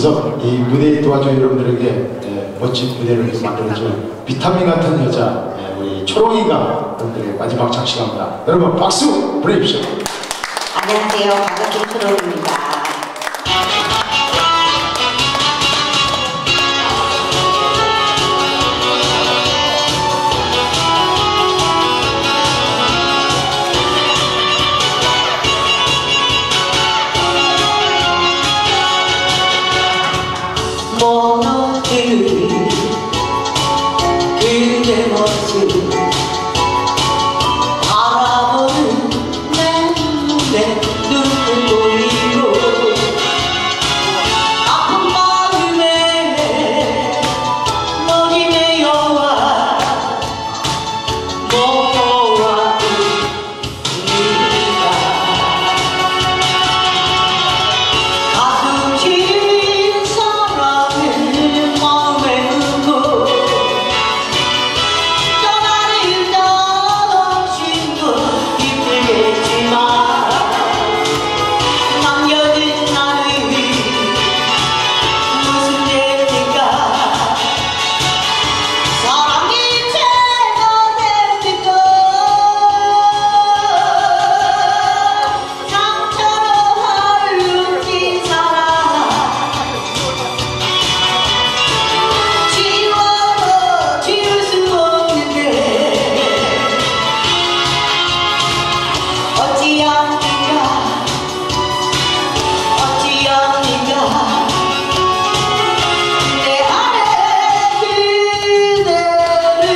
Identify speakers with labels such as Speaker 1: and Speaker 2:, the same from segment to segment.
Speaker 1: 그래서 이 무대에 도와준 여러분들에게 멋진 무대를 만들어준 비타민 같은 여자 우리 초롱이가 여러분들의 마지막 장식합니다. 여러분 박수 보내주십시오.
Speaker 2: 안녕하세요. 반갑게 초롱입니다.
Speaker 3: 그대 모습 바라보는 내 눈에 눈물 보이고 아픈 마음에 너희 메어와 모여와 우리가 가슴 긴 사랑을 마음에 품고 떠나는 당신도 힘들겠지만 남겨진 나를 무슨 죄니까 사랑이 죄가 됐을까 상처로 헐룩진 사랑 지워도 지울 수 없는데 어찌합니까 내 안에 그대를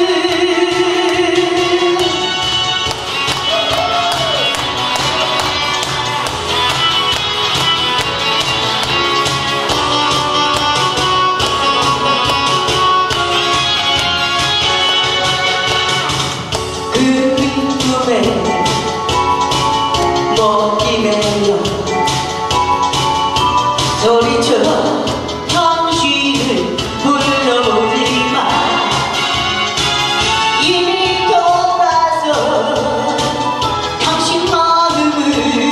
Speaker 3: 그 꿈에 먹기매여 소리쳐 당신을 불러보지만 이미 돌아서 당신 마음을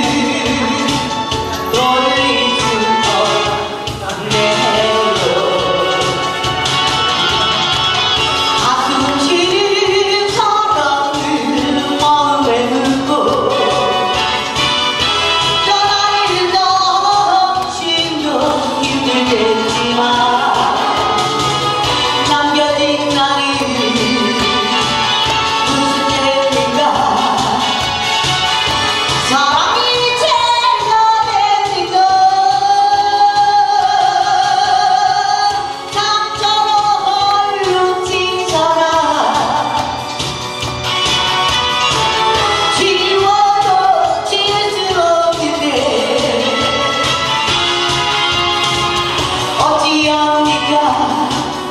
Speaker 3: 돌릴 수 없네요. 가슴 시린 사랑을 마음에 묻고 떠나는 당신도 힘들겠지만 남겨진 나를 무슨 죄인가 사랑이 죄가 됐을까 상처로 헐룩진 사랑 지워도 지울 수 없는데 어찌합니까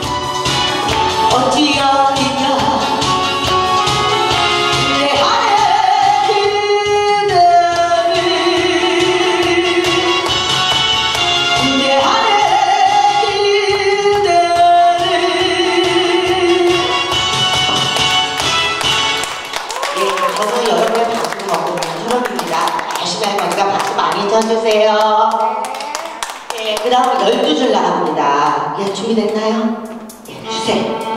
Speaker 3: 내 안에 그대를 내 안에 그대를
Speaker 2: 저도 여러분의 박수를 먹고 있는 초롱입니다. 열심히 할 거니까 박수 많이 쳐주세요. 네, 그 다음 12줄 나갑니다. 예, 준비됐나요? 예, 주세요.